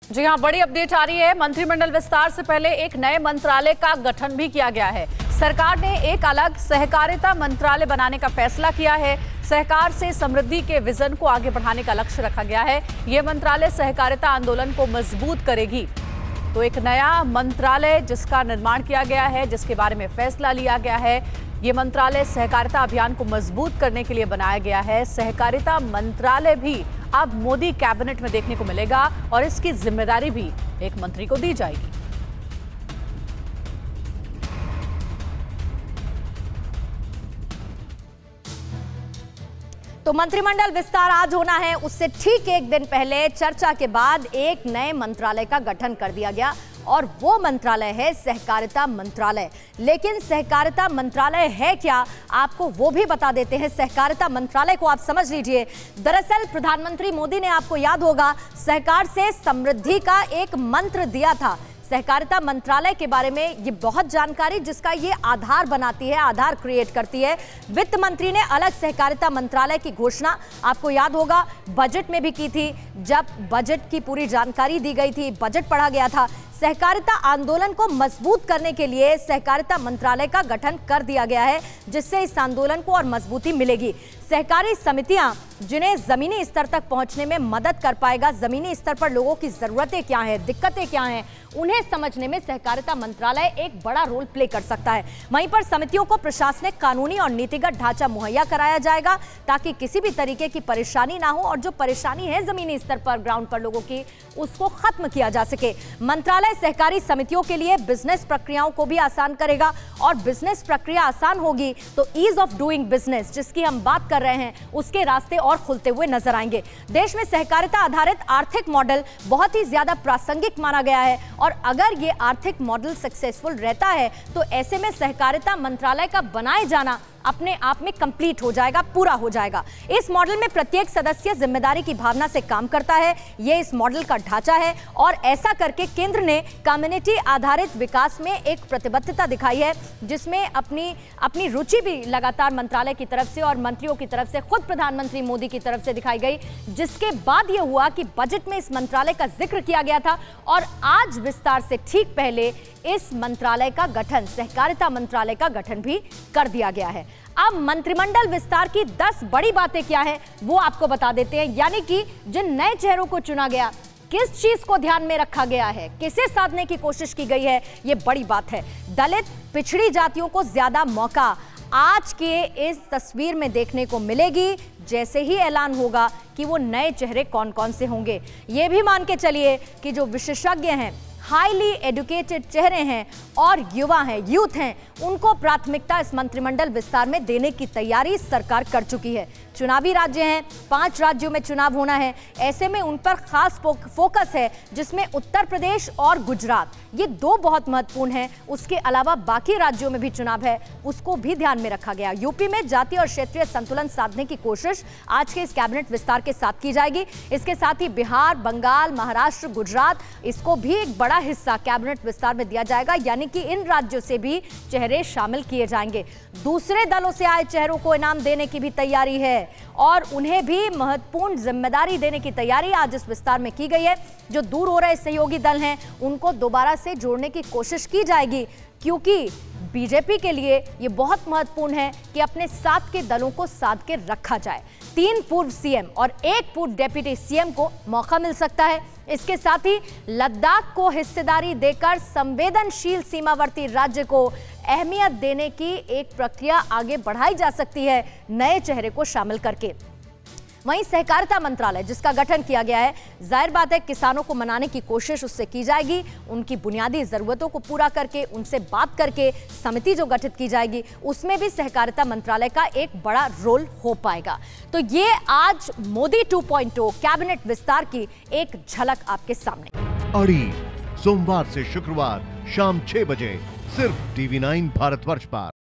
जी हां, बड़ी अपडेट आ रही है। मंत्रिमंडल विस्तार से पहले एक नए मंत्रालय का गठन भी किया गया है। सरकार ने एक अलग सहकारिता मंत्रालय बनाने का फैसला किया है। सहकार से समृद्धि के विजन को आगे बढ़ाने का लक्ष्य रखा गया है। यह मंत्रालय सहकारिता आंदोलन को मजबूत करेगी। तो एक नया मंत्रालय जिसका निर्माण किया गया है, जिसके बारे में फैसला लिया गया है, ये मंत्रालय सहकारिता अभियान को मजबूत करने के लिए बनाया गया है। सहकारिता मंत्रालय भी अब मोदी कैबिनेट में देखने को मिलेगा और इसकी जिम्मेदारी भी एक मंत्री को दी जाएगी। तो मंत्रिमंडल विस्तार आज होना है, उससे ठीक एक दिन पहले चर्चा के बाद एक नए मंत्रालय का गठन कर दिया गया और वो मंत्रालय है सहकारिता मंत्रालय। लेकिन सहकारिता मंत्रालय है क्या, आपको वो भी बता देते हैं। सहकारिता मंत्रालय को आप समझ लीजिए। दरअसल प्रधानमंत्री मोदी ने, आपको याद होगा, सहकार से समृद्धि का एक मंत्र दिया था। सहकारिता मंत्रालय के बारे में ये बहुत जानकारी जिसका ये आधार बनाती है, आधार क्रिएट करती है। वित्त मंत्री ने अलग सहकारिता मंत्रालय की घोषणा, आपको याद होगा, बजट में भी की थी। जब बजट की पूरी जानकारी दी गई थी, बजट पढ़ा गया था। सहकारिता आंदोलन को मजबूत करने के लिए सहकारिता मंत्रालय का गठन कर दिया गया है, जिससे इस आंदोलन को और मजबूती मिलेगी। सहकारी समितियां जिन्हें जमीनी स्तर तक पहुंचने में मदद कर पाएगा, जमीनी स्तर पर लोगों की जरूरतें क्या हैं, दिक्कतें क्या हैं, उन्हें समझने में सहकारिता मंत्रालय एक बड़ा रोल प्ले कर सकता है। वहीं पर समितियों को प्रशासनिक, कानूनी और नीतिगत ढांचा मुहैया कराया जाएगा ताकि किसी भी तरीके की परेशानी ना हो और जो परेशानी है जमीनी स्तर पर, ग्राउंड पर लोगों की, उसको खत्म किया जा सके। मंत्रालय सहकारी समितियों के लिए बिजनेस प्रक्रियाओं को भी आसान करेगा और बिजनेस प्रक्रिया आसान होगी तो ईज ऑफ डूइंग बिजनेस जिसकी हम बात कर रहे हैं, उसके रास्ते और खुलते हुए नजर आएंगे। देश में सहकारिता आधारित आर्थिक मॉडल बहुत ही ज्यादा प्रासंगिक माना गया है और अगर ये आर्थिक मॉडल सक्सेसफुल रहता है तो ऐसे में सहकारिता मंत्रालय का बनाए जाना अपने आप में कंप्लीट हो जाएगा, पूरा हो जाएगा। इस मॉडल में प्रत्येक सदस्य जिम्मेदारी की भावना से काम करता है, ये इस मॉडल का ढांचा है और ऐसा करके केंद्र ने कम्युनिटी आधारित विकास में एक प्रतिबद्धता दिखाई है, जिसमें अपनी रुचि भी लगातार मंत्रालय की तरफ से और मंत्रियों की तरफ से, खुद प्रधानमंत्री मोदी की तरफ से दिखाई गई, जिसके बाद यह हुआ कि बजट में इस मंत्रालय का जिक्र किया गया था और आज विस्तार से ठीक पहले इस मंत्रालय का गठन, सहकारिता मंत्रालय का गठन भी कर दिया गया है। अब मंत्रिमंडल विस्तार की 10 बड़ी बातें क्या है वो आपको बता देते हैं। यानी कि जिन नए चेहरों को चुना गया, किस चीज को ध्यान में रखा गया है, किसे साधने की कोशिश की गई है, ये बड़ी बात है। दलित, पिछड़ी जातियों को ज्यादा मौका आज के इस तस्वीर में देखने को मिलेगी। जैसे ही ऐलान होगा कि वो नए चेहरे कौन कौन से होंगे, ये भी मान के चलिए कि जो विशेषज्ञ हैं, हाईली एजुकेटेड चेहरे हैं और युवा हैं, यूथ हैं, उनको प्राथमिकता इस मंत्रिमंडल विस्तार में देने की तैयारी सरकार कर चुकी है। चुनावी राज्य हैं, 5 राज्यों में चुनाव होना है, ऐसे में उन पर खास फोकस है, जिसमें उत्तर प्रदेश और गुजरात, ये 2 बहुत महत्वपूर्ण हैं। उसके अलावा बाकी राज्यों में भी चुनाव है, उसको भी ध्यान में रखा गया। यूपी में जातीय और क्षेत्रीय संतुलन साधने की कोशिश आज के इस कैबिनेट विस्तार के साथ की जाएगी। इसके साथ ही बिहार, बंगाल, महाराष्ट्र, गुजरात, इसको भी एक बड़ा हिस्सा कैबिनेट विस्तार में दिया जाएगा, यानी कि इन राज्यों से भी चेहरे शामिल किए जाएंगे। दूसरे दलों से आए चेहरों को इनाम देने की भी तैयारी है और उन्हें भी महत्वपूर्ण जिम्मेदारी देने की तैयारी आज इस विस्तार में की गई है। जो दूर हो रहे सहयोगी दल हैं, उनको दोबारा से जोड़ने की कोशिश की जाएगी, क्योंकि बीजेपी के लिए ये बहुत महत्वपूर्ण है कि अपने साथ के दलों को साध के रखा जाए। 3 पूर्व सीएम और 1 पूर्व डिप्टी सीएम को मौका मिल सकता है। इसके साथ ही लद्दाख को हिस्सेदारी देकर संवेदनशील सीमावर्ती राज्य को अहमियत देने की एक प्रक्रिया आगे बढ़ाई जा सकती है, नए चेहरे को शामिल करके। वहीं सहकारिता मंत्रालय जिसका गठन किया गया है, जाहिर बात है किसानों को मनाने की कोशिश उससे की जाएगी। उनकी बुनियादी जरूरतों को पूरा करके, उनसे बात करके समिति जो गठित की जाएगी, उसमें भी सहकारिता मंत्रालय का एक बड़ा रोल हो पाएगा। तो ये आज मोदी 2.0 कैबिनेट विस्तार की एक झलक आपके सामने। अड़ी सोमवार से शुक्रवार शाम 6 बजे सिर्फ TV9 भारतवर्ष पर।